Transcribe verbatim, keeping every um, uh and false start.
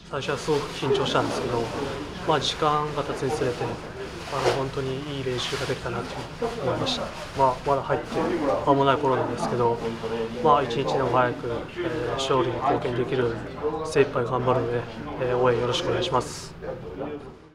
最初はすごく緊張したんですけど、まあ、時間が経つにつれて、あの本当にいい練習ができたなと思いました。まあ、まだ入って間もない頃なんですけど、まあ、一日でも早く、えー勝利に貢献できるように精一杯頑張るので、えー応援よろしくお願いします。